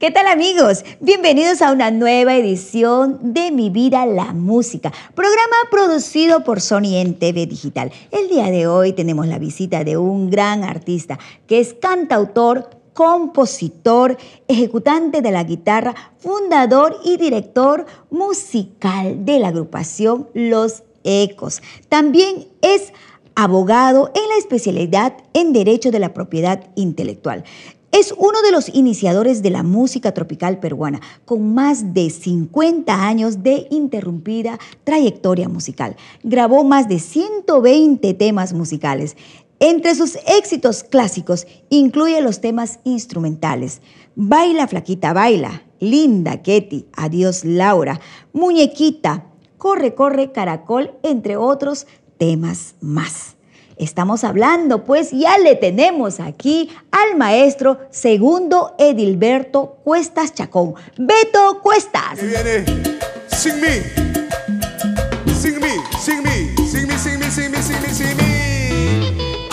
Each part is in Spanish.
¿Qué tal, amigos? Bienvenidos a una nueva edición de Mi Vida la Música, programa producido por Sony en TV Digital. El día de hoy tenemos la visita de un gran artista que es cantautor, compositor, ejecutante de la guitarra, fundador y director musical de la agrupación Los Ecos. También es abogado en la especialidad en Derecho de la Propiedad Intelectual. Es uno de los iniciadores de la música tropical peruana, con más de 50 años de interrumpida trayectoria musical. Grabó más de 120 temas musicales. Entre sus éxitos clásicos incluye los temas instrumentales Baila Flaquita Baila, Linda Ketty, Adiós Laura, Muñequita, Corre Corre Caracol, entre otros temas más. Estamos hablando, pues ya le tenemos aquí al maestro Segundo Edilberto Cuestas Chacón. Beto Cuestas. Y viene, sing me, sing me, sing me, sing me, sing me, sing me, sing me, sing me.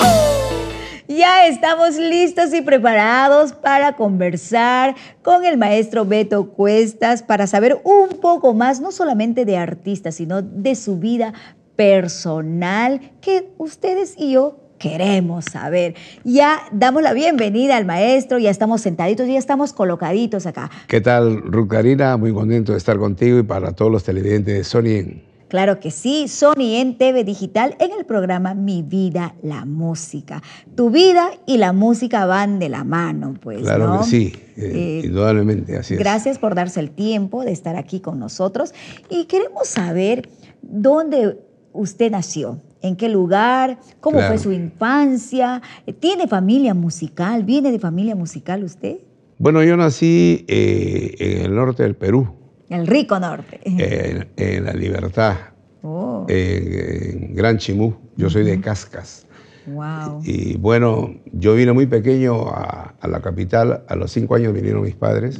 Ya estamos listos y preparados para conversar con el maestro Beto Cuestas para saber un poco más, no solamente de artistas, sino de su vida personal que ustedes y yo queremos saber. Ya damos la bienvenida al maestro, ya estamos sentaditos, ya estamos colocaditos acá. ¿Qué tal, Ruth Karina? Muy contento de estar contigo y para todos los televidentes de Sony. Claro que sí, Sony en TV Digital, en el programa Mi Vida la Música. Tu vida y la música van de la mano, pues, Claro, ¿no? que sí, indudablemente, así es. Gracias por darse el tiempo de estar aquí con nosotros y queremos saber dónde usted nació, en qué lugar, cómo Claro. fue su infancia. ¿Tiene familia musical? ¿Viene de familia musical usted? Bueno, yo nací en el norte del Perú, El rico norte. en La Libertad, Oh, en Gran Chimú. Yo soy de Cascas. wow. Y bueno, yo vine muy pequeño a la capital. A los 5 años vinieron mis padres.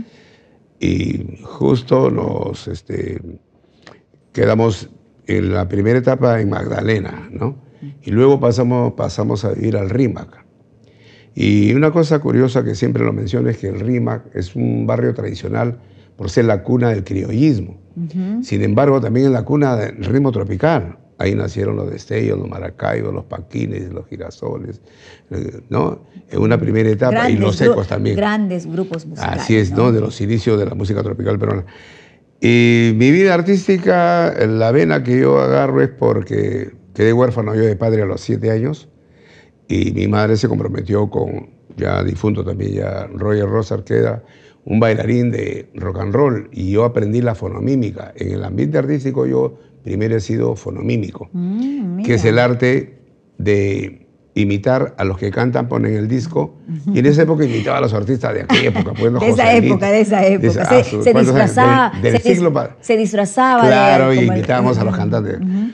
Y justo nos quedamos en la primera etapa en Magdalena, ¿no? Y luego pasamos a vivir al Rímac. Y una cosa curiosa que siempre lo menciono es que el Rímac es un barrio tradicional por ser la cuna del criollismo. Sin embargo, también es la cuna del ritmo tropical. Ahí nacieron los destellos, los maracaibos, los paquines, los girasoles, ¿no? En una primera etapa, y los ecos también. Grandes grupos musicales. Así es, ¿no? De los inicios de la música tropical peruana. Y mi vida artística, la vena que yo agarro es porque quedé huérfano yo de padre a los 7 años y mi madre se comprometió con, ya difunto también, ya Roger Rosar, que era un bailarín de rock and roll, y yo aprendí la fonomímica. En el ambiente artístico yo primero he sido fonomímico, que es el arte de imitar a los que cantan, ponen el disco, y en esa época imitaba a los artistas de aquella época. Pues, de esa época. Se disfrazaba. Se disfrazaba. Claro, y imitábamos a los cantantes.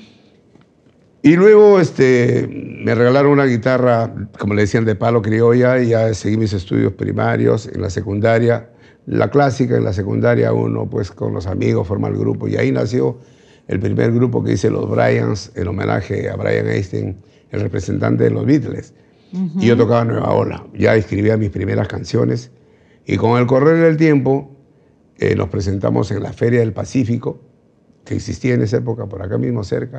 Y luego me regalaron una guitarra, como le decían, de palo criolla, y ya seguí mis estudios primarios. En la secundaria, la clásica, en la secundaria uno pues con los amigos forma el grupo, y ahí nació el primer grupo que hice los Bryans, en homenaje a Brian Epstein, el representante de los Beatles. Y yo tocaba Nueva Ola, ya escribía mis primeras canciones, y con el correr del tiempo nos presentamos en la Feria del Pacífico, que existía en esa época por acá mismo cerca,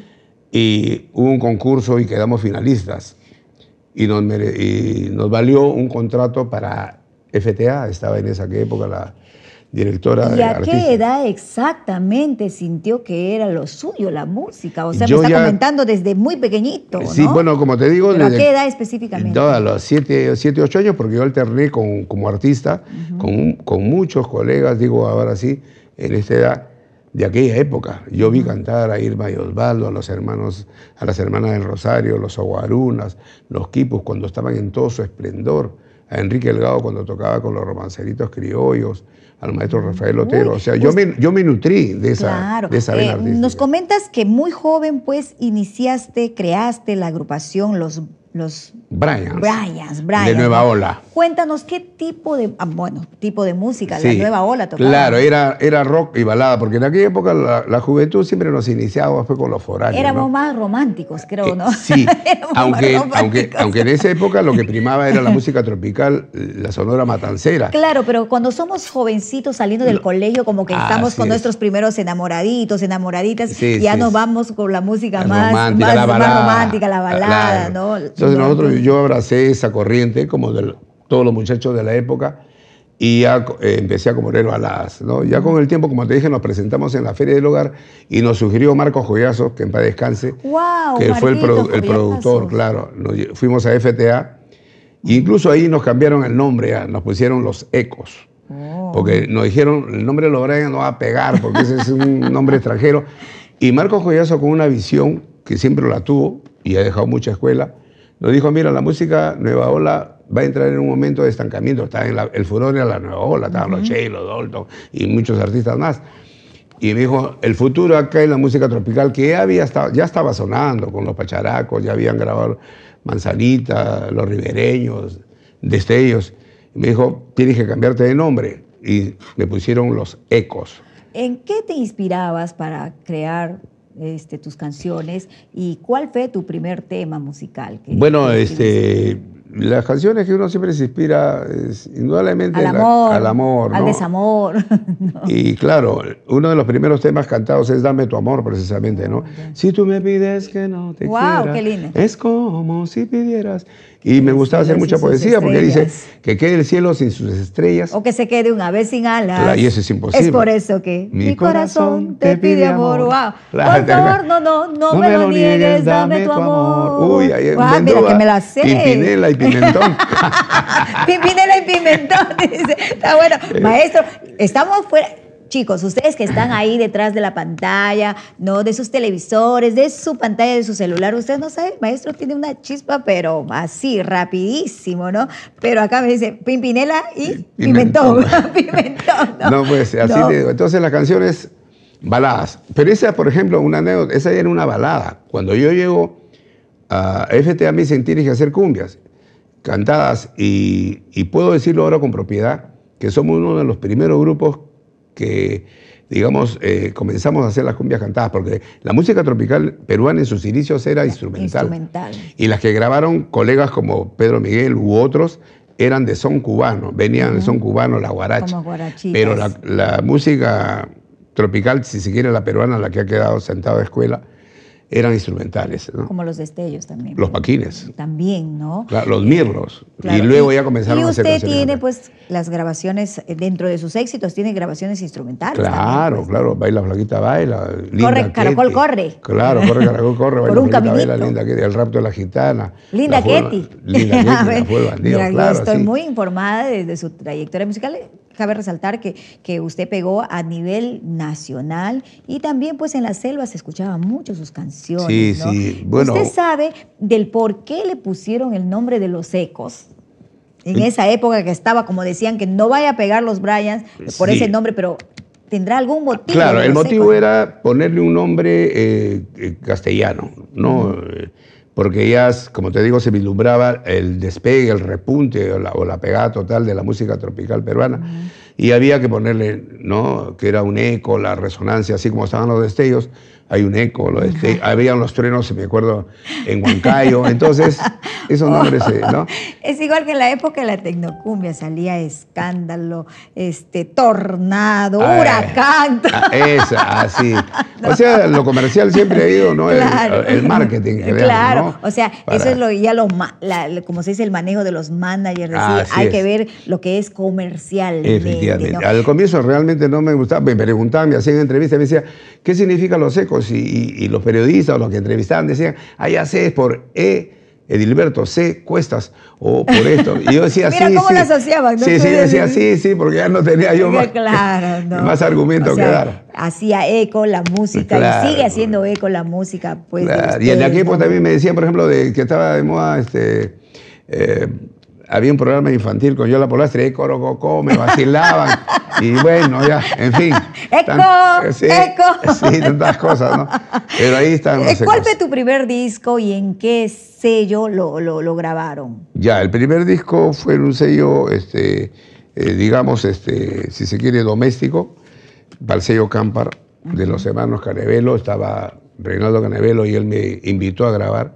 y hubo un concurso y quedamos finalistas, y nos valió un contrato para FTA. Estaba en esa época la directora ¿Y de a artistas. qué edad exactamente sintió que era lo suyo, la música? O sea, Yo me está ya- comentando desde muy pequeñito, ¿no? Sí, bueno, como te digo... ¿Pero a qué edad específicamente? No, a los 7, 8 años, porque yo alterné como artista con muchos colegas, digo ahora sí, en esta edad de aquella época. Yo vi cantar a Irma y Osvaldo, a las hermanas del Rosario, los Aguarunas, los Quipus, cuando estaban en todo su esplendor, a Enrique Delgado cuando tocaba con los romanceritos criollos, al maestro Rafael Otero. O sea, yo me nutrí de esa vena artística. Nos comentas que muy joven, pues, creaste la agrupación Bryans. Bryans. De Nueva Ola. Cuéntanos qué tipo de, tipo de música la Nueva Ola tocaba. Claro, era rock y balada, porque en aquella época la juventud siempre nos iniciaba fue con los foráneos. Éramos más románticos, creo, ¿no? Sí, aunque en esa época lo que primaba era la música tropical, la sonora matancera. Claro, pero cuando somos jovencitos saliendo del colegio, como que estamos con nuestros primeros enamoraditos, enamoraditas, ya nos vamos con la música más romántica, la balada, claro. ¿no? Entonces yo abracé esa corriente como de todos los muchachos de la época y ya empecé a componer baladas, ¿no? Ya con el tiempo, como te dije, nos presentamos en la Feria del Hogar y nos sugirió Marcos Joyazo, que en paz descanse, que fue el productor, claro. Fuimos a FTA e incluso ahí nos cambiaron el nombre, nos pusieron Los Ecos. Porque nos dijeron, el nombre de los Bryans no va a pegar porque ese es un nombre extranjero. Y Marcos Joyazo, con una visión que siempre la tuvo y ha dejado mucha escuela, nos dijo, mira, la música Nueva Ola va a entrar en un momento de estancamiento. Está en el furor de la Nueva Ola, estaban los Che, los Dalton y muchos artistas más. Y me dijo, el futuro acá en la música tropical, que ya estaba sonando con los Pacharacos, ya habían grabado Manzanita, Los Ribereños, Destellos. Y me dijo, tienes que cambiarte de nombre. Y me pusieron Los Ecos. ¿En qué te inspirabas para crear tus canciones y cuál fue tu primer tema musical? Bueno, las canciones que uno siempre se inspira es indudablemente al amor, ¿no? Al desamor. No. Y claro, uno de los primeros temas cantados es Dame tu amor, precisamente, ¿no? Si tú me pides que no te quiera, qué lindo. Es como si pidieras. Y me gustaba hacer mucha poesía porque dice que quede el cielo sin sus estrellas. O que se quede un ave sin alas. Claro, y eso es imposible. Es por eso que mi corazón te pide amor. Wow. Claro, por favor, no me lo niegues, dame tu amor. Uy, ahí mira que me la sé. Pimpinela y Pimentón. Pimpinela y Pimentón, dice. Está bueno. Maestro, estamos fuera. Chicos, ustedes que están ahí detrás de la pantalla, ¿no? De sus televisores, de su pantalla, de su celular, ustedes no saben, maestro tiene una chispa, pero así, rapidísimo, ¿no? Pero acá me dice Pimpinela y Pimentón. Pimentón, ¿no? No, pues así te digo. Entonces las canciones, baladas. Pero esa, por ejemplo, una anécdota, esa era una balada. Cuando yo llego a FTA me dicen, tienes que hacer cumbias cantadas y puedo decirlo ahora con propiedad, que somos uno de los primeros grupos que, digamos, comenzamos a hacer las cumbias cantadas, porque la música tropical peruana en sus inicios era instrumental. Y las que grabaron colegas como Pedro Miguel u otros eran de son cubano, venían de son cubano, la guaracha. Como guarachitas. Pero la música tropical, si se quiere la peruana, la que ha quedado sentada de escuela, eran instrumentales, ¿no? Como los destellos también. Los paquines. También, ¿no? Claro, los mirlos. Claro. Y luego ya comenzaron a hacer canciones. Y usted tiene, pues, las grabaciones, dentro de sus éxitos, tiene grabaciones instrumentales. Claro, también, pues, claro. Baila Flaquita, baila. Corre, Caracol, corre. Claro, corre, Caracol, corre. Por un caminito. Baila, Linda Ketty. El rapto de la gitana. Linda Ketty. Linda Ketty, la fue el bandido, mira, claro. Yo estoy sí. muy informada de su trayectoria musical. Cabe resaltar que usted pegó a nivel nacional y también pues en la selva se escuchaban mucho sus canciones, sí, ¿no? Sí, bueno. ¿Usted sabe del por qué le pusieron el nombre de Los Ecos? En esa época que estaba, como decían, que no vaya a pegar los Bryans por ese nombre, pero ¿tendrá algún motivo? Claro, el motivo era ponerle un nombre castellano, ¿no? Porque ya, como te digo, se vislumbraba el despegue, el repunte o la pegada total de la música tropical peruana. Y había que ponerle, ¿no? Que era un eco, la resonancia, así como estaban los destellos, hay un eco, habían los truenos, me acuerdo, en Huancayo. Entonces, esos nombres, ¿no? Es igual que en la época de la tecnocumbia, salía Escándalo, Tornado, Huracán. Así. No. O sea, lo comercial siempre ha ido, ¿no? Claro. El marketing. Claro, ¿no? O sea, eso es como se dice, el manejo de los managers. Hay que ver lo que es comercial. Efectivamente. ¿No? Al comienzo realmente no me gustaba, me preguntaban, me hacían entrevistas, me decían, ¿qué significan los ecos? Y los periodistas o los que entrevistaban decían, ya sé, es por Edilberto C. Cuestas, o por esto. Y yo decía, mira cómo lo asociaban, ¿no? Sí, yo decía, sí, porque ya no tenía yo más argumento que dar. Hacía eco la música y sigue haciendo eco la música. Pues, claro. Y en aquel tiempo también me decían, por ejemplo, que estaba de moda había un programa infantil con Yola Polastri, Corococó, me vacilaban. Y bueno, ya, en fin. ¡Eco! Sí, tantas cosas, ¿no? Pero ahí están los ¿Cuál ecos. fue tu primer disco y en qué sello lo grabaron? Ya, el primer disco fue en un sello, digamos, si se quiere, doméstico, para el sello Campar, de los hermanos Canevelo. Estaba Reinaldo Canevelo y él me invitó a grabar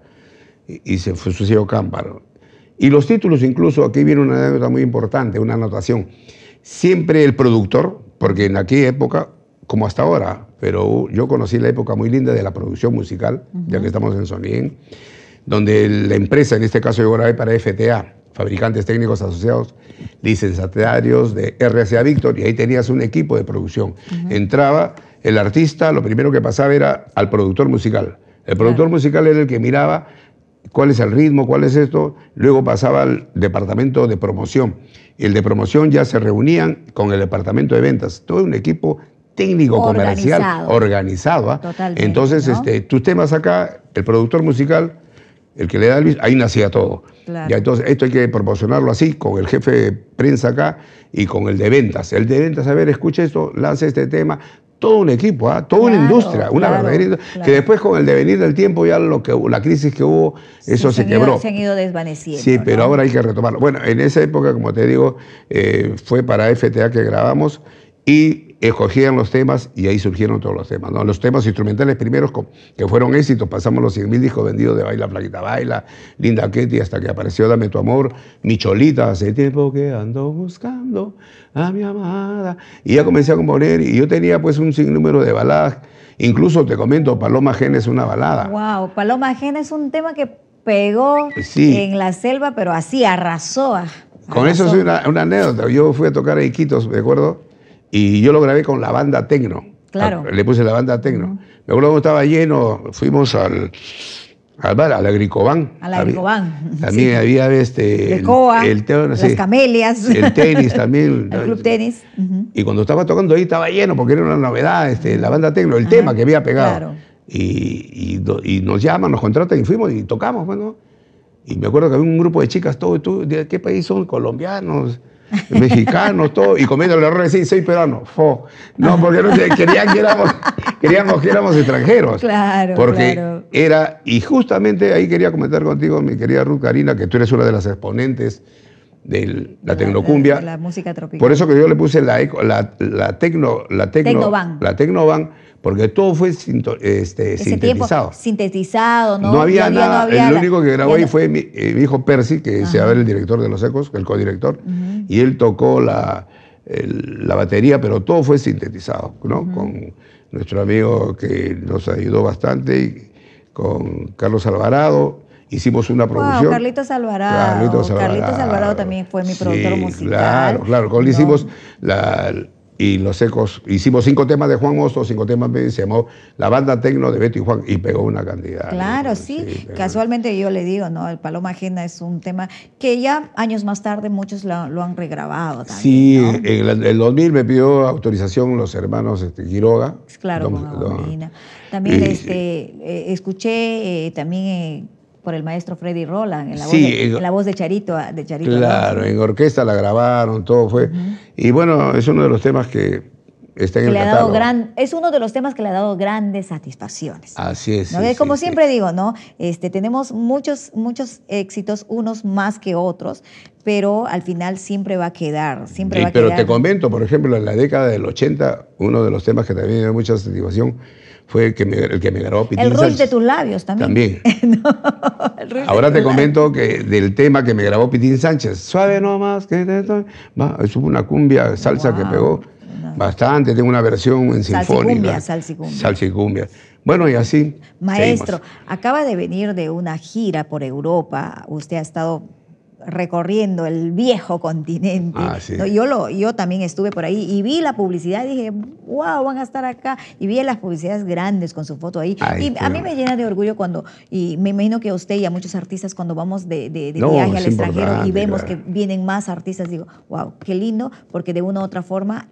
y se fue su sello Campar. Y los títulos incluso, aquí viene una anécdota muy importante, una anotación. Siempre el productor, porque en aquella época, como hasta ahora, pero yo conocí la época muy linda de la producción musical, ya que estamos en Sonien, donde la empresa, en este caso yo grabé para FTA, Fabricantes Técnicos Asociados, licenciatarios de RCA Víctor, y ahí tenías un equipo de producción. Entraba el artista, lo primero que pasaba era al productor musical. El productor musical era el que miraba cuál es el ritmo, cuál es esto, luego pasaba al departamento de promoción. Y el de promoción ya se reunían con el departamento de ventas, todo un equipo técnico comercial organizado. ¿Ah? Totalmente, entonces, ¿no? tus temas acá, el productor musical, el que le da el bis, ahí nacía todo. Claro. Ya, entonces, esto hay que promocionarlo así, con el jefe de prensa acá y con el de ventas. El de ventas, a ver, escucha esto, lanza este tema. Todo un equipo, toda una industria, una verdadera industria, que después con el devenir del tiempo ya la crisis que hubo, eso se quebró. Se han ido desvaneciendo. Sí, pero ¿no? ahora hay que retomarlo. Bueno, en esa época, como te digo, fue para FTA que grabamos y escogían los temas y ahí surgieron todos los temas, ¿no? Los temas instrumentales primeros que fueron éxitos, pasamos los 100.000 discos vendidos de Baila Flaquita Baila, Linda Ketty, hasta que apareció Dame tu amor, Mi Cholita, hace tiempo que ando buscando a mi amada. Y ya comencé a componer y yo tenía pues un sinnúmero de baladas, incluso te comento, Paloma Ajena es una balada. Wow, Paloma Ajena es un tema que pegó en la selva, pero así arrasó. Con eso es una anécdota. Yo fui a tocar a Iquitos, me acuerdo, y yo lo grabé con la banda Tecno. Claro. Le puse la banda Tecno. Me acuerdo que estaba lleno, fuimos al bar, al Agricobán. Al Agricobán. También había de Coa, las camelias. El tenis también. El club tenis. Y cuando estaba tocando ahí estaba lleno, porque era una novedad, la banda Tecno, el tema que había pegado. Claro. Y nos llaman, nos contratan y fuimos y tocamos, bueno. Y me acuerdo que había un grupo de chicas, ¿tú de qué país son? Colombianos, mexicanos, todo, y comiendo el error de decir, soy peruano. No, porque no queríamos que éramos extranjeros. Claro, porque claro. era, y justamente ahí quería comentar contigo, mi querida Ruth Karina, que tú eres una de las exponentes de la tecnocumbia. La música tropical. Por eso que yo le puse la Tecnoban, porque todo fue sintetizado. Sintetizado, ¿no? No había nada. El único que grabó ahí fue mi hijo Percy, que se llama el director de Los Ecos, el codirector, y él tocó la batería, pero todo fue sintetizado, ¿no? Con nuestro amigo que nos ayudó bastante, y con Carlos Alvarado. Hicimos una producción. Carlitos Alvarado. Carlitos Alvarado también fue mi productor musical. Claro. Con él hicimos y Los Ecos, hicimos 5 temas de Juan Mosto, 5 temas se llamó La Banda Tecno de Beto y Juan, y pegó una cantidad. Claro, ¿no? Sí. Casualmente yo le digo, ¿no? El Paloma Ajena es un tema que ya años más tarde muchos lo han regrabado también. Sí, ¿no? en el 2000 me pidió autorización los hermanos Quiroga. Claro, con Agomina. También escuché también por el maestro Freddy Roland, en la voz de Charito. Claro, en orquesta la grabaron, todo fue. Y bueno, es uno de los temas que está en el catálogo. Es uno de los temas que le ha dado grandes satisfacciones. Así es. ¿No? Como siempre digo, ¿no? Tenemos muchos éxitos, unos más que otros, pero al final siempre va a quedar, Pero te comento, por ejemplo, en la década del 80, uno de los temas que también me dio mucha satisfacción fue el que me grabó Pitín Sánchez. El ruido de tus labios también. Ahora te comento que del tema que me grabó Pitín Sánchez, suave nomás, que te estoy... Es una cumbia, salsa que pegó bastante, tengo una versión en sinfónica. Salsicumbia. Bueno, y así. Maestro, acaba de venir de una gira por Europa, usted ha estado recorriendo el viejo continente. Sí. ¿No? Yo también estuve por ahí y vi la publicidad y dije, wow, van a estar acá. Y vi las publicidades grandes con su foto ahí. A mí me llena de orgullo y me imagino que a usted y a muchos artistas cuando vamos de viaje al extranjero y vemos que vienen más artistas, digo, wow, qué lindo, porque de una u otra forma,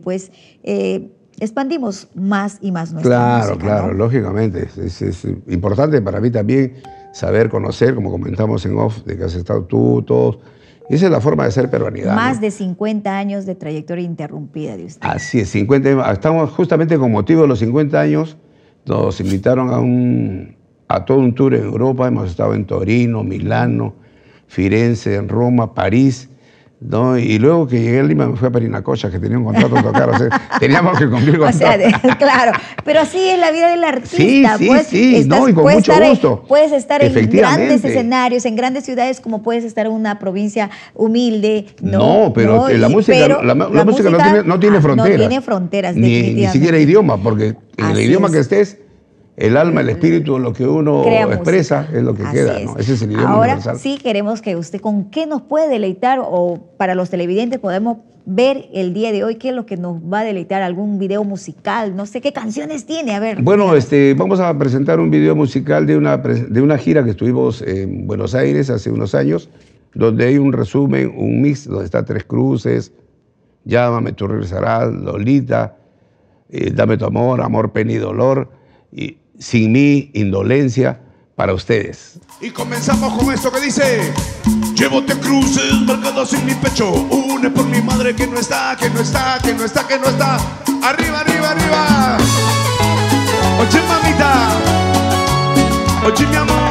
expandimos más y más nuestra música. Claro, ¿no? Lógicamente. Es importante para mí también saber conocer, como comentamos en off, de que has estado tú, todos, Esa es la forma de ser peruanidad. Más ¿no? de 50 años de trayectoria interrumpida de usted. Así es, 50, estamos justamente con motivo de los 50 años, nos invitaron a todo un tour en Europa, hemos estado en Torino, Milano, Firenze, en Roma, París, ¿no? Y luego que llegué a Lima me fui a Parinacocha, que tenía un contrato a tocar, o sea, teníamos que cumplir con O sea, claro, pero así es la vida del artista. Sí, pues, sí, no, y con mucho gusto. Puedes estar en grandes escenarios, en grandes ciudades, como puedes estar en una provincia humilde. No, pero la música, la música no tiene fronteras. No tiene fronteras, ni siquiera idioma, porque en el idioma que estés, el alma, el espíritu, lo que uno expresa es lo que queda, ¿no? Ese es el idioma universal. Ahora sí queremos que usted, ¿con qué nos puede deleitar? O para los televidentes podemos ver el día de hoy qué es lo que nos va a deleitar, algún video musical, no sé qué canciones tiene, a ver. Bueno, vamos a presentar un video musical de una gira que estuvimos en Buenos Aires hace unos años, donde hay un resumen, un mix, donde está Tres Cruces, Llámame, tú regresarás, Lolita, Dame tu amor, Amor, pena y dolor, y Sin mí, Indolencia, para ustedes. Y comenzamos con esto que dice: llévote cruces marcadas en mi pecho, une por mi madre que no está, que no está, que no está, que no está. Arriba, arriba, arriba. Oye, mamita, oye, mi amor.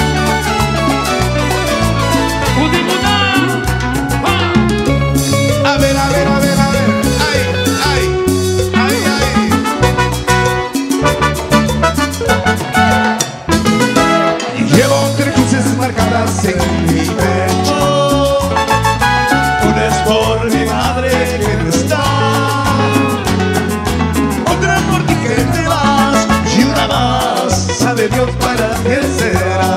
A ver, a ver, a ver, a ver. Ay, ay, ay, ay. Llevo tres cruces marcadas en mi pecho, una es por mi madre que no está, otra por ti que te vas, y una más sabe Dios para quién será.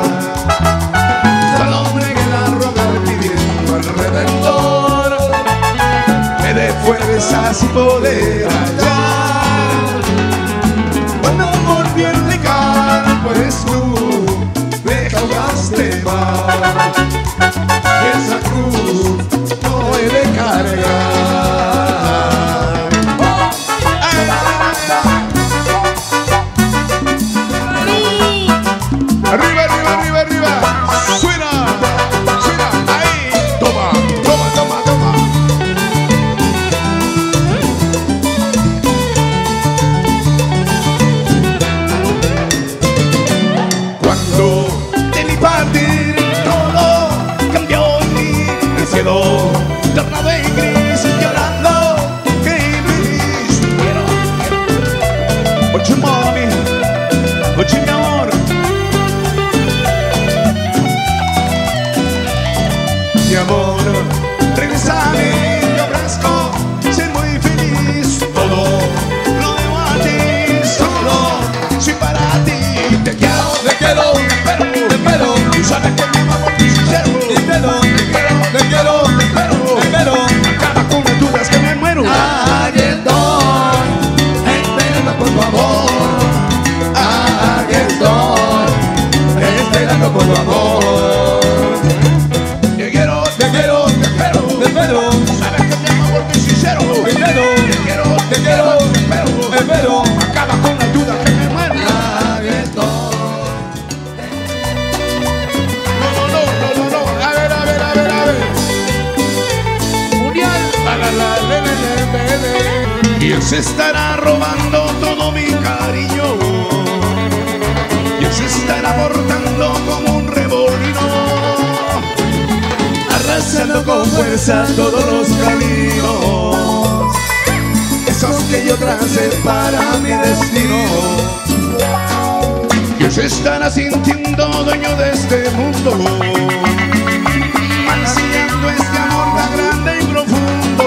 Al hombre que la roga pidiendo al Redentor me dé fuerzas y poder hallar cuando volví a negar, pues tú me causaste mal, y esa cruz no he de cargar. Arriba, arriba, arriba, arriba. Suena, suena, ahí. Toma, toma, toma, toma. Cuando de mi partir todo cambió en mí, el cielo tornado en gris, llorando que infeliz. Quiero. Oye, mami, oye, mi amor. Mi amor, regresame, te ofrezco ser muy feliz. Todo lo debo a ti, solo soy para ti. Te quiero, pero tú sabes que me amo por ti sincero. Te quiero, pero acaba con las dudas que me muero. Aquí estoy, esperando por tu amor. Aquí estoy, esperando por tu amor. Te quiero, te espero. Sabes que te amo por ti sincero. Te quiero, espero. Acaba con las dudas que me muero. Aquí estoy. No. A ver. Mundial. Y él se estará robando todo mi cariño. Y él se estará portando como un remolino, arrasando con fuerza todos los caminos, esos que yo tracé para mi destino. Y él se estará sintiendo dueño de este mundo, ansiando este amor tan grande y profundo,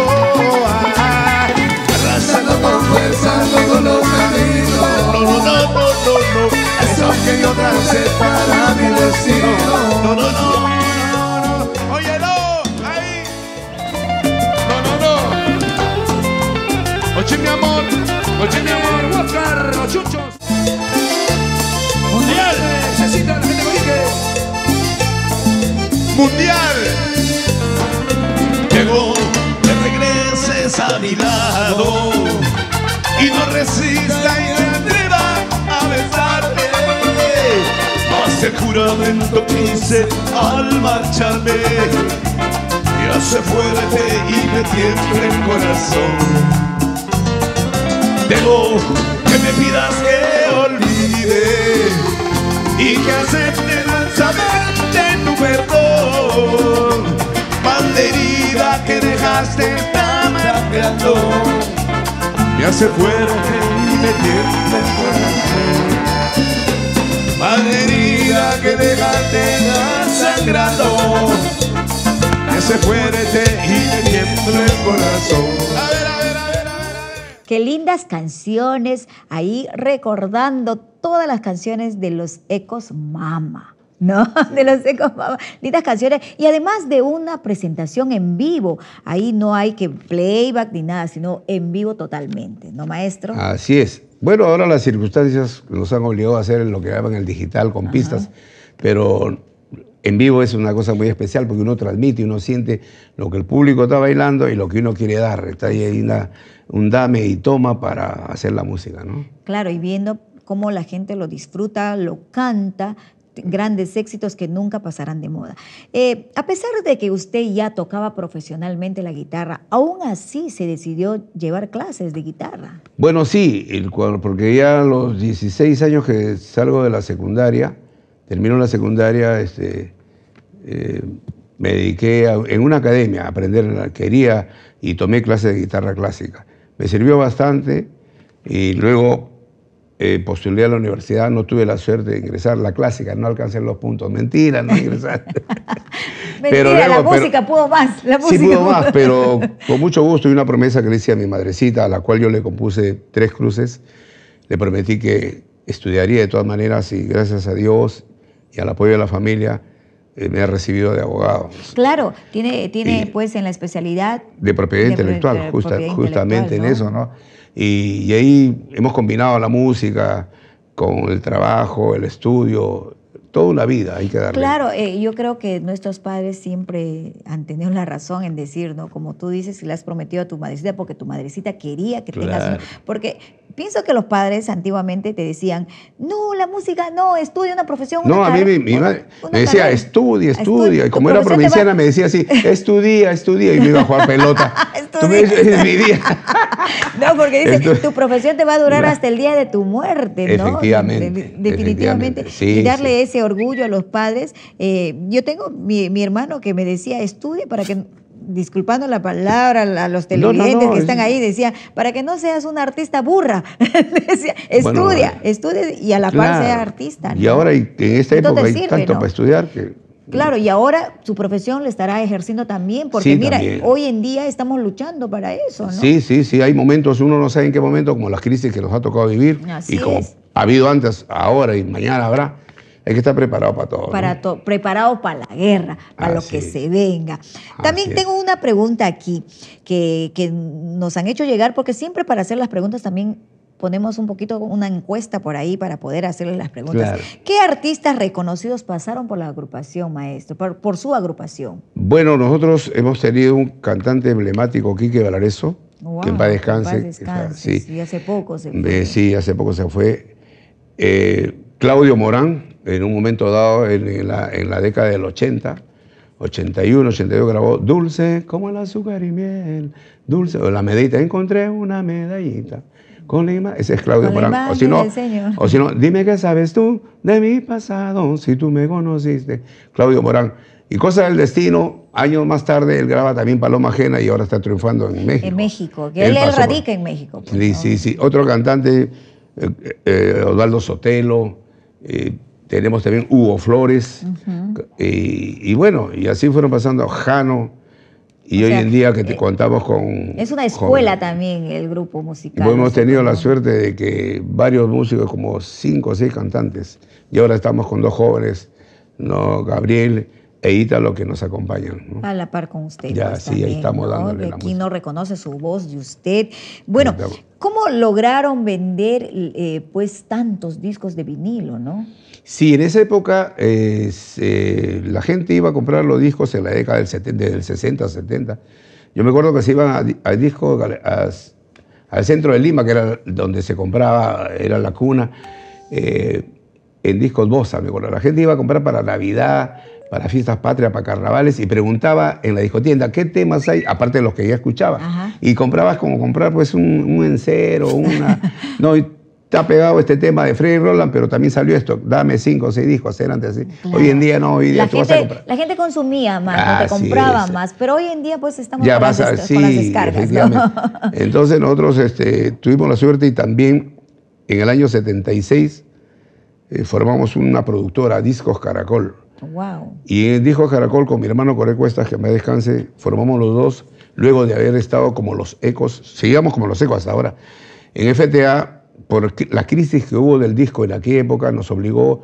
arrasando con fuerza todos los caminos. No, esos que yo tracé para mi destino. No. Óyelo, ahí. No. Oye, mi amor, Oscar, los chuchos. Mundial, necesita la gente que Mundial. Llegó, que regreses a mi lado y no resista y te atreva a besarte. Haz el juramento que hice al marcharme, me hace fuerte y me tiembla el corazón. Debo que me pidas que olvide y que acepte dulcemente tu perdón. Malherida que dejaste tan sangrando, me hace fuerte y me tiembla el corazón. Malherida que dejaste tan sangrando, me hace fuerte y me tiembla el corazón. A ver. Qué lindas canciones, ahí recordando todas las canciones de los Ecos Mama, ¿no? Sí. De los Ecos Mama, lindas canciones. Y además de una presentación en vivo, ahí no hay que playback ni nada, sino en vivo totalmente, ¿no, maestro? Así es. Bueno, ahora las circunstancias nos han obligado a hacer lo que llaman el digital con pistas, pero en vivo es una cosa muy especial porque uno transmite, uno siente lo que el público está bailando y lo que uno quiere dar. Está ahí un dame y toma para hacer la música, ¿no? Claro, y viendo cómo la gente lo disfruta, lo canta, grandes éxitos que nunca pasarán de moda. A pesar de que usted ya tocaba profesionalmente la guitarra, aún así se decidió llevar clases de guitarra. Bueno, sí, porque ya a los 16 años que salgo de la secundaria, termino la secundaria, me dediqué en una academia a aprender, quería y tomé clases de guitarra clásica. Me sirvió bastante y luego postulé a la universidad, no tuve la suerte de ingresar. La clásica, no alcancé los puntos. Mentira, no ingresé. Mentira, la música pudo más. Sí pudo más, pero con mucho gusto y una promesa que le hice a mi madrecita, a la cual yo le compuse 3 cruces. Le prometí que estudiaría de todas maneras y gracias a Dios y al apoyo de la familia me ha recibido de abogado. Claro, tiene pues en la especialidad de propiedad intelectual, justamente en eso, ¿no? Y ahí hemos combinado la música con el trabajo, el estudio, toda una vida hay que darle. Claro, yo creo que nuestros padres siempre han tenido la razón en decir, ¿no? Como tú dices, si le has prometido a tu madrecita, porque tu madrecita quería que tengas... Porque pienso que los padres antiguamente te decían, no, la música no, estudia una profesión. No, a mí mi madre me decía, estudia. Y como era provinciana me decía así, estudia. Y me iba a jugar pelota. Tú me dices, mi día. No, porque dice, tu profesión te va a durar hasta el día de tu muerte, ¿no? Efectivamente. Definitivamente. Sí, y darle ese orgullo a los padres. Yo tengo mi hermano que me decía, estudie para que, disculpando la palabra a los televidentes que están ahí, decía, para que no seas una artista burra. Decía, estudia y a la par sea artista, ¿no? Y ahora en esta época hay tanto para estudiar que... Claro, y ahora su profesión le estará ejerciendo también, porque mira, hoy en día estamos luchando para eso, ¿no? Sí, hay momentos, uno no sabe en qué momento, como las crisis que nos ha tocado vivir, y como ha habido antes, ahora y mañana habrá, hay que estar preparado para todo. Preparado para la guerra, para lo que se venga. También tengo una pregunta aquí que nos han hecho llegar, porque siempre para hacer las preguntas también ponemos un poquito una encuesta por ahí para poder hacerles las preguntas. Claro. ¿Qué artistas reconocidos pasaron por la agrupación, maestro, por su agrupación? Bueno, nosotros hemos tenido un cantante emblemático, Quique Valareso, que en paz descanse. Sí, hace poco se fue. Sí, hace poco se fue. Claudio Morán, en un momento dado, en la década del 80, 81, 82, grabó Dulce como el azúcar y miel, dulce, o la medallita, encontré una medallita. Con Lima, ese es Claudio Morán. O si no, dime qué sabes tú de mi pasado, si tú me conociste. Claudio Morán. Y Cosa del Destino, años más tarde, él graba también Paloma Ajena y ahora está triunfando en México. En México, que él radica en México. Pues, sí. Otro cantante, Osvaldo Sotelo, tenemos también Hugo Flores, y bueno, y así fueron pasando Jano. Y hoy en día que contamos con... Es una escuela también el grupo musical. Hemos tenido la suerte de que varios músicos, como 5 o 6 cantantes, y ahora estamos con 2 jóvenes, ¿no? Gabriel e Ítalo, que nos acompañan, ¿no? A la par con usted. Ya, pues, también, ahí estamos dándole la música. Aquí no reconoce su voz de usted. Bueno, ¿cómo lograron vender pues tantos discos de vinilo, no? Sí, en esa época la gente iba a comprar los discos en la década del 60, 70. Yo me acuerdo que se iban a discos al centro de Lima, que era donde se compraba, era la cuna, en discos Bossa, me acuerdo. La gente iba a comprar para Navidad, para fiestas patrias, para carnavales, y preguntaba en la discotienda qué temas hay, aparte de los que ya escuchaba. Ajá. Y comprabas como comprar pues un encero, no, y te ha pegado este tema de Freddy Roland, pero también salió esto, dame 5 o 6 discos, eran antes así. Claro. Hoy en día no, hoy en día tú vas a comprar. La gente consumía más, no te Así compraba es. más, pero hoy en día pues estamos Ya con, vas las, sí, con las descargas, efectivamente. ¿no? Entonces nosotros tuvimos la suerte y también en el año 76 formamos una productora, Discos Caracol. Wow. Y en Discos Caracol con mi hermano Coré Cuestas, que me descanse, formamos los dos, luego de haber estado como los Ecos, seguíamos como los Ecos hasta ahora. En FTA, por la crisis que hubo del disco en aquella época, nos obligó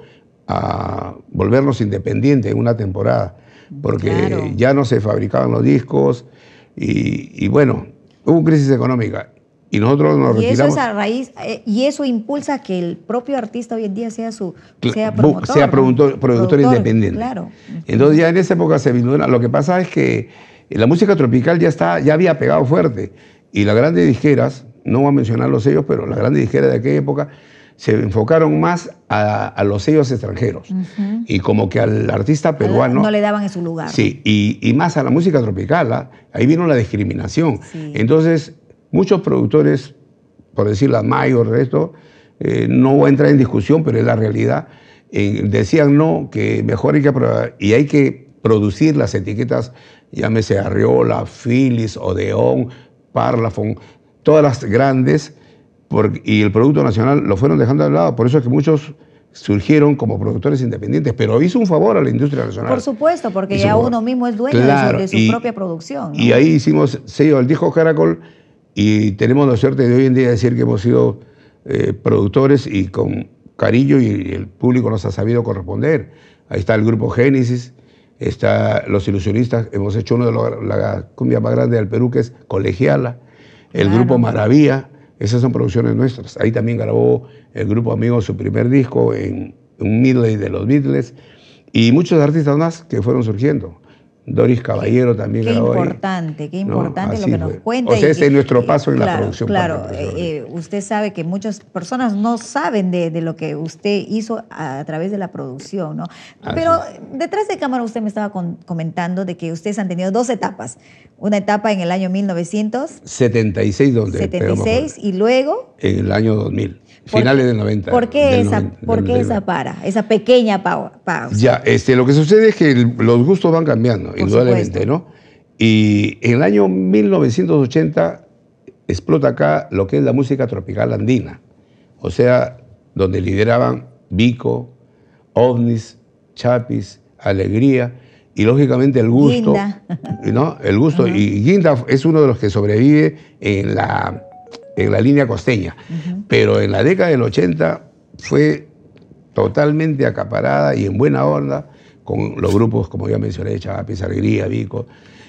a volvernos independientes en una temporada, porque Claro. ya no se fabricaban los discos y bueno, hubo crisis económica. Y nosotros nos Y eso retiramos. es a raíz, y eso impulsa que el propio artista hoy en día sea promotor. Sea ¿no? productor independiente. Claro. Entonces ya en esa época se vino. Lo que pasa es que la música tropical ya había pegado fuerte. Y las grandes disqueras, no voy a mencionar los sellos, pero las grandes disqueras de aquella época se enfocaron más a los sellos extranjeros. Y como que al artista peruano... No le daban en su lugar. Sí, y más a la música tropical. ¿Ah? Ahí vino la discriminación. Sí. Entonces, muchos productores, por decir la mayor de esto, no voy a entrar en discusión, pero es la realidad, decían no, que mejor hay que probar, y hay que producir las etiquetas, llámese Arriola, Philips, Odeón, Parlophone, todas las grandes, y el producto nacional lo fueron dejando de lado. Por eso es que muchos surgieron como productores independientes, pero hizo un favor a la industria nacional. Por supuesto, porque Hizo ya un favor. uno mismo es dueño Claro, de su propia producción, ¿no? Y ahí hicimos sello del disco Caracol y tenemos la suerte de hoy en día decir que hemos sido productores y con cariño, y el público nos ha sabido corresponder. Ahí está el grupo Génesis, está Los Ilusionistas, hemos hecho uno de la cumbia más grande del Perú, que es Colegiala, el Claro. grupo Maravilla, esas son producciones nuestras. Ahí también grabó el grupo Amigos su primer disco en un medley de los Beatles, y muchos artistas más que fueron surgiendo. Doris Caballero también grabó ahí. Qué importante No, lo que así nos fue. cuenta. O sea, ese es nuestro paso en la claro, producción. Claro, usted sabe que muchas personas no saben de lo que usted hizo a través de la producción, ¿no? Pero detrás de cámara usted me estaba comentando de que ustedes han tenido 2 etapas. Una etapa en el año 1976, donde 76 y luego... en el año 2000, finales del 90. ¿Por qué del esa pequeña pausa? Ya, lo que sucede es que los gustos van cambiando, Por indudablemente, supuesto. ¿no? Y en el año 1980 explota acá lo que es la música tropical andina, o sea, donde lideraban Vico, OVNIs, Chapis, Alegría, y lógicamente el gusto. Guinda. ¿No? El gusto. Y Guinda es uno de los que sobrevive en la línea costeña. Pero en la década del 80 fue totalmente acaparada y en buena onda con los grupos, como ya mencioné, Chapis, Alegría, Vico.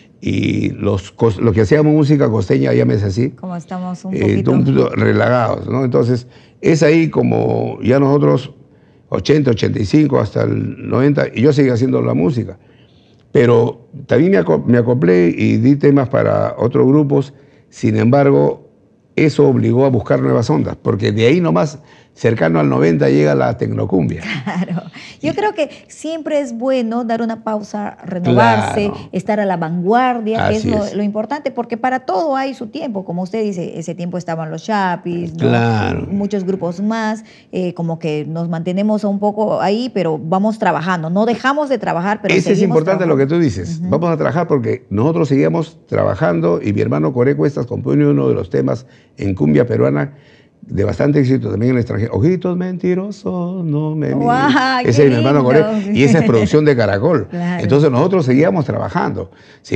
Y los que hacíamos música costeña, llámese así, Como estamos un un poquito... poquito relagados, ¿no? Entonces, es ahí como ya nosotros, 80, 85, hasta el 90, y yo seguí haciendo la música. Pero también me acoplé y di temas para otros grupos. Sin embargo, eso obligó a buscar nuevas ondas, porque de ahí nomás, cercano al 90, llega la tecnocumbia. Claro. Yo creo que siempre es bueno dar una pausa, renovarse, Claro. estar a la vanguardia, que Así es es. lo importante, porque para todo hay su tiempo. Como usted dice, ese tiempo estaban los Chapis, ¿no? Claro. Muchos grupos más, como que nos mantenemos un poco ahí, pero vamos trabajando. No dejamos de trabajar, pero Ese es seguimos importante lo que tú dices. Vamos a trabajar porque nosotros seguíamos trabajando y mi hermano Coré Cuestas compone uno de los temas en cumbia peruana de bastante éxito también en el extranjero. Ojitos mentirosos, no me miren. ¡Guau, qué Ese es mi hermano lindo! Coré. Y esa es producción de Caracol. Claro. Entonces nosotros seguíamos trabajando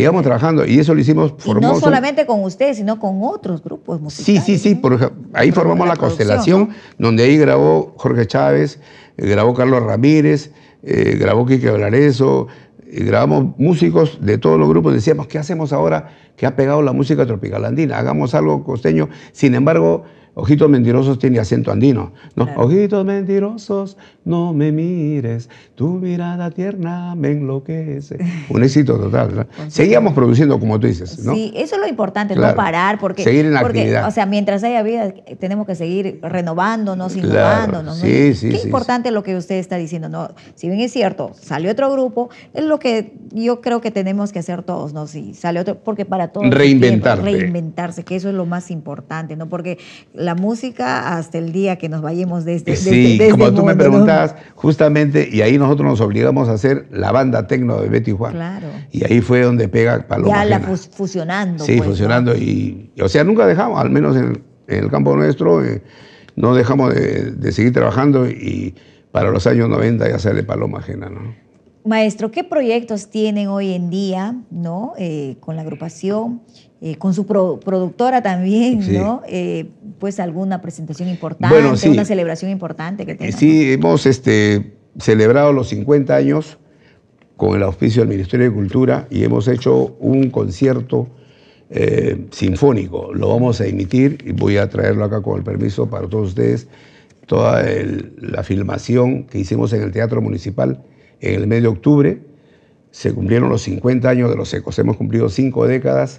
y eso lo hicimos. Y no solamente con usted, sino con otros grupos musicales. Sí. ¿no? Por ejemplo, ahí formamos la producción, Constelación, ¿no? donde ahí grabó Jorge Chávez, grabó Carlos Ramírez, grabó Quique Valareso, grabamos músicos de todos los grupos. Decíamos, ¿qué hacemos ahora que ha pegado la música tropical andina? Hagamos algo costeño. Sin embargo, Ojitos Mentirosos tiene acento andino, ¿no? Claro. Ojitos mentirosos, no me mires, tu mirada tierna me enloquece. Un éxito total, ¿no? Seguíamos produciendo, como tú dices, ¿no? Sí, eso es lo importante, Claro. no parar, porque, Seguir en la porque, actividad. o sea, mientras haya vida, tenemos que seguir renovándonos, Claro. innovándonos. ¿no? Sí, sí, Qué sí, importante lo que usted está diciendo, ¿no? Si bien es cierto, salió otro grupo, es lo que yo creo que tenemos que hacer todos, ¿no? Si sale otro, porque para todos es Reinventarte. tiempo, reinventarse, que eso es lo más importante, ¿no? Porque la música hasta el día que nos vayamos de este, Sí, de este como tú me mundo, ¿no? preguntabas, justamente, y ahí nosotros nos obligamos a hacer la banda tecno de Betty Juan. Claro. Y ahí fue donde pega Paloma Ya la Ajena. fusionando. Sí, pues, funcionando. ¿no? O sea, nunca dejamos, al menos en el campo nuestro, no dejamos de seguir trabajando y para los años 90 ya sale Paloma Ajena, ¿no? Maestro, ¿qué proyectos tienen hoy en día, ¿no? Con la agrupación, con su productora también, Sí. ¿no? Pues alguna presentación importante, Bueno, sí. una celebración importante que tengan. Sí, hemos celebrado los 50 años con el auspicio del Ministerio de Cultura y hemos hecho un concierto sinfónico. Lo vamos a emitir y voy a traerlo acá con el permiso para todos ustedes. Toda la filmación que hicimos en el Teatro Municipal en el mes de octubre. Se cumplieron los 50 años de los Ecos. Hemos cumplido 5 décadas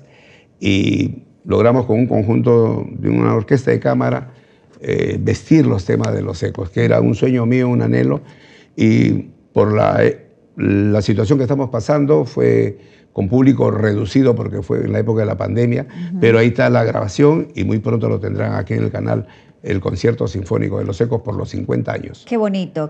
y logramos con un conjunto de una orquesta de cámara vestir los temas de los Ecos, que era un sueño mío, un anhelo. Y por la situación que estamos pasando fue con público reducido porque fue en la época de la pandemia, pero ahí está la grabación y muy pronto lo tendrán aquí en el canal, el concierto sinfónico de los Ecos por los 50 años. Qué bonito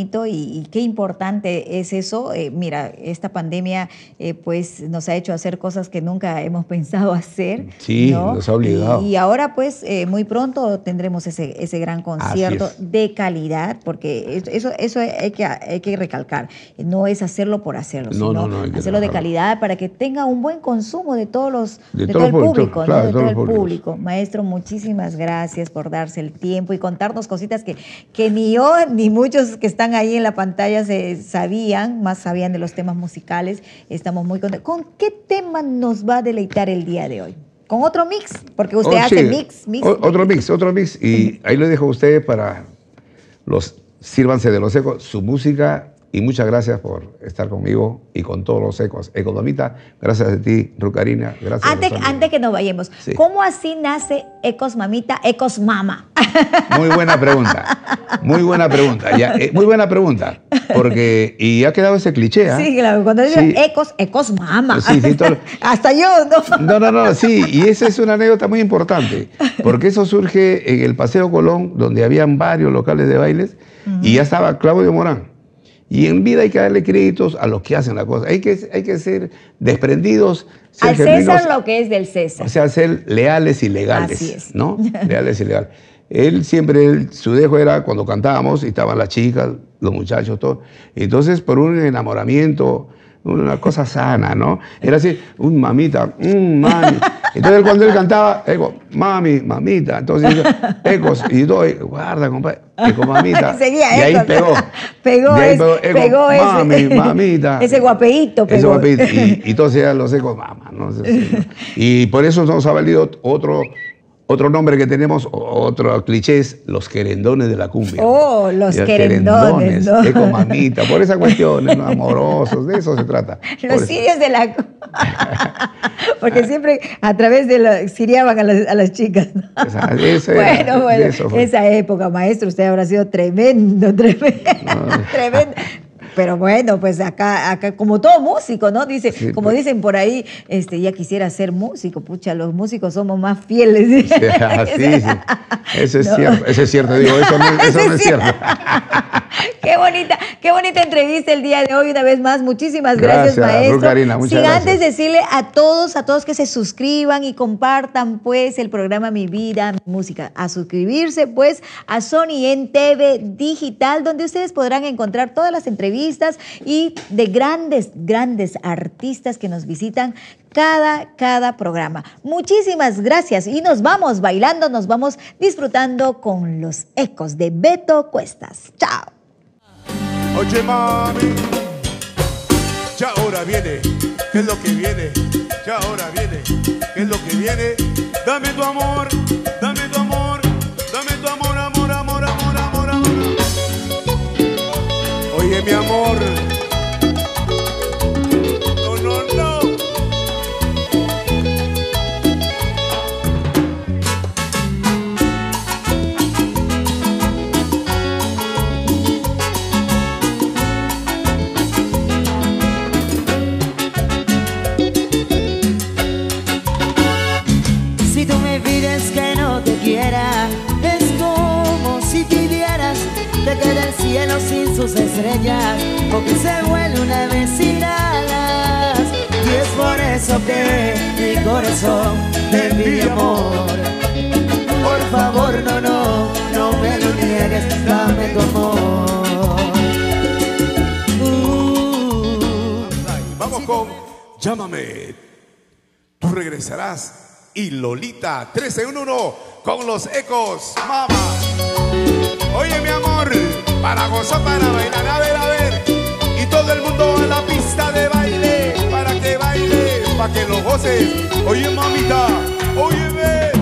y qué importante es eso. Mira, esta pandemia pues nos ha hecho hacer cosas que nunca hemos pensado hacer. Sí, ¿no? nos ha obligado. Y ahora pues muy pronto tendremos ese gran concierto Así es. de calidad, porque eso hay que recalcar. No es hacerlo por hacerlo, No, sino no, hay que hacerlo de trabajarlo. calidad para que tenga un buen consumo de todos los De de todo todo el el público, público, claro, ¿no? de De todos todo el los públicos. público. Maestro, muchísimas gracias por darse el tiempo y contarnos cositas que ni yo ni muchos que están ahí en la pantalla se sabían, más sabían de los temas musicales. Estamos muy contentos. ¿Con qué tema nos va a deleitar el día de hoy? ¿Con otro mix? Porque usted hace mix. Otro mix. Y ahí lo dejo a ustedes para sírvanse de los Ecos, su música. Y muchas gracias por estar conmigo y con todos los Ecos. Economita, gracias a ti, Rucarina. Gracias. Antes que nos vayamos, Sí. ¿cómo así nace Ecos Mamita, Ecos Mama? Muy buena pregunta. Muy buena pregunta. Muy buena pregunta. Porque, y ha quedado ese cliché, ¿ah? Sí, claro, cuando dicen Sí. Ecos Mama. Sí, todo. Hasta yo, ¿no? No, sí, y esa es una anécdota muy importante, porque eso surge en el Paseo Colón, donde habían varios locales de bailes, y ya estaba Claudio Morán. Y en vida hay que darle créditos a los que hacen la cosa. Hay que ser desprendidos, ser Al genuinos, César lo que es del César. o sea, ser leales y legales. Así es. ¿No? Leales y legales. Él siempre, su dejo era cuando cantábamos y estaban las chicas, los muchachos, todo. Entonces, por un enamoramiento, una cosa sana, ¿no? Era así, un mamita, mami. Entonces, cuando él cantaba, digo, mami, mamita. Entonces, yo, Ecos, y doy, guarda, compadre, Eco, mamita. Seguía y ahí Ecos. pegó. Pegó Y ahí ese, Eco, pegó mami, ese. mamita. Ese guapeíto Ese pegó. guapeíto. Y entonces ya los Ecos, mamá, ¿no? Y por eso nos ha valido otro nombre que tenemos, otro cliché es los querendones de la cumbia. Oh, los querendones, ¿no? Eco mamita, por esa cuestión, ¿no? Amorosos, de eso se trata. Los sirios de la... Porque siempre a través de la... siriaban a las chicas, ¿no? Bueno, esa época, maestro, usted habrá sido tremendo. Tremendo. Pero bueno, pues acá como todo músico, ¿no? Dice, Sí, como pues. dicen por ahí, ya quisiera ser músico, pucha, los músicos somos más fieles. Sí, eso es cierto, digo, eso no es cierto. Qué bonita entrevista el día de hoy, una vez más. Muchísimas gracias, maestro. Rucarina, muchas Sin gracias. antes decirle a todos que se suscriban y compartan pues el programa Mi Vida, Mi Música. A suscribirse pues a Sony en TV Digital, donde ustedes podrán encontrar todas las entrevistas y de grandes artistas que nos visitan cada programa. Muchísimas gracias y nos vamos bailando, nos vamos disfrutando con los Ecos de Beto Cuestas. Chao. Oye, mami, ya ahora viene, ¿qué es lo que viene? Ya ahora viene, ¿qué es lo que viene? Dame tu amor, mi amor. No, no, no. Si tú me pides que no te quiera, es como si pidieras de que del cielo sin sus estrellas, o que se vuelve una vez sin alas. Y es por eso que mi corazón te pide amor. Por favor, no, no, no me lo niegues, dame tu amor. Vamos con Llámame, tú regresarás. Y Lolita 13 en 1 con los ecos, mamá. Oye, mi amor, para gozar, para bailar, a ver. Y todo el mundo a la pista de baile, para que baile, para que lo goces. Oye, mamita, óyeme.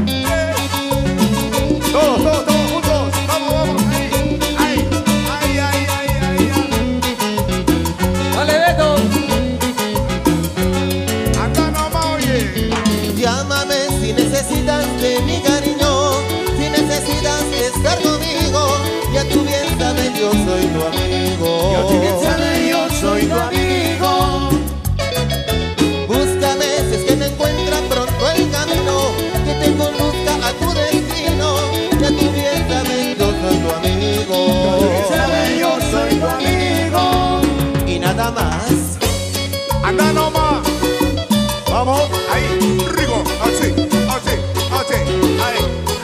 Todos juntos, vamos, ay. Vale, Beto. Anda nomás, oye. Llámame si necesitas de mi cariño, si necesitas estar conmigo. Ya tú bien sabes, yo soy tu amigo. Ya tú bien sabes, yo soy tu amigo. Búscame si es que me encuentras pronto el camino, que te conduzca a tu destino. Ya tú bien sabes, yo soy tu amigo. Ya tú bien sabes, yo soy tu amigo. Y nada más. Anda nomás. Vamos, ahí, rico, así, ahí.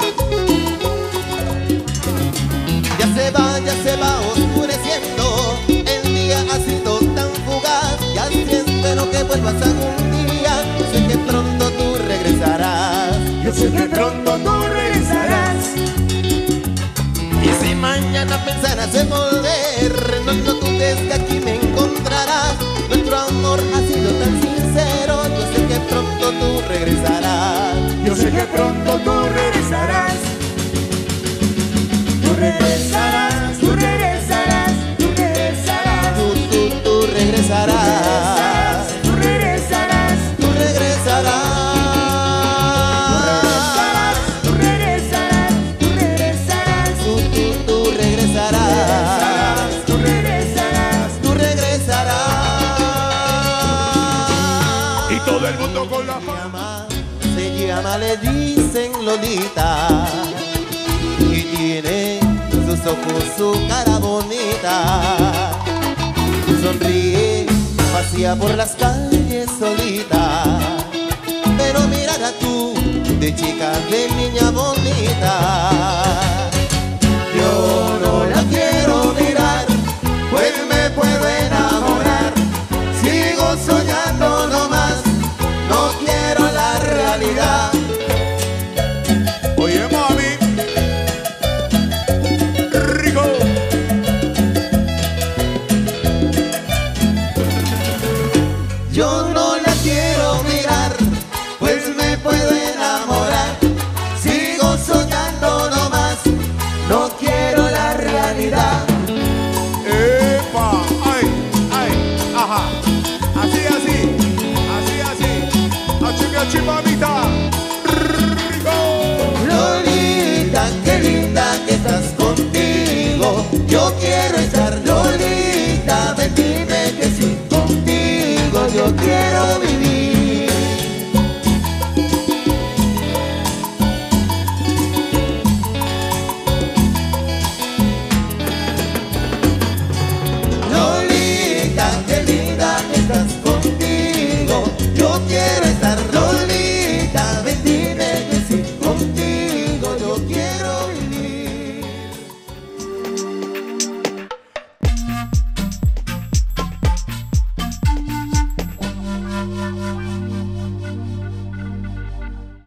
Ya se va oscureciendo. El día ha sido tan fugaz. Ya sí espero que vuelvas algún día. Yo sé que pronto tú regresarás. Yo sé que pronto tú regresarás. Y si mañana pensarás en volver, no dudes que aquí me encontrarás. Nuestro amor ha sido tan sincero. Yo sé que pronto tú regresarás. Yo sé que pronto tú regresarás. Tú regresarás, tú regresarás, tú regresarás. Tú regresarás. Tú regresarás, Tú regresarás. tú regresarás, tú regresarás. Tú regresarás. Tú regresarás. Tú regresarás. Y todo el mundo con la palma. Se llama, le dicen Lolita, y tiene sus ojos, su cara bonita. Sonríe, pasea por las calles solita, pero mírala tú, de chica, de niña bonita.